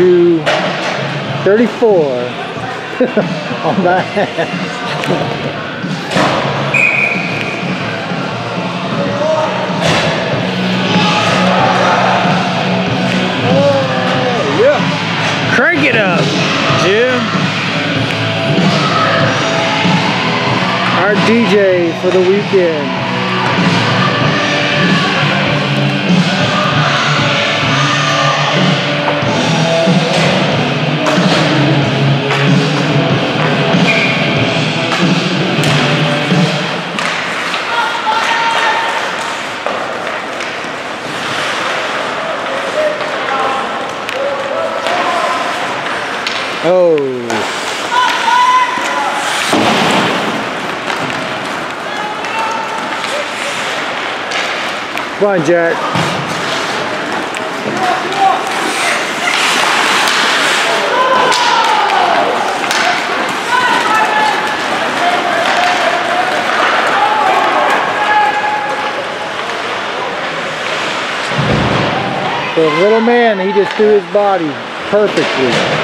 to 34 on that. Crank it up, Jim. Our DJ for the weekend. Oh. Come on, Jack. The little man, he just threw his body perfectly.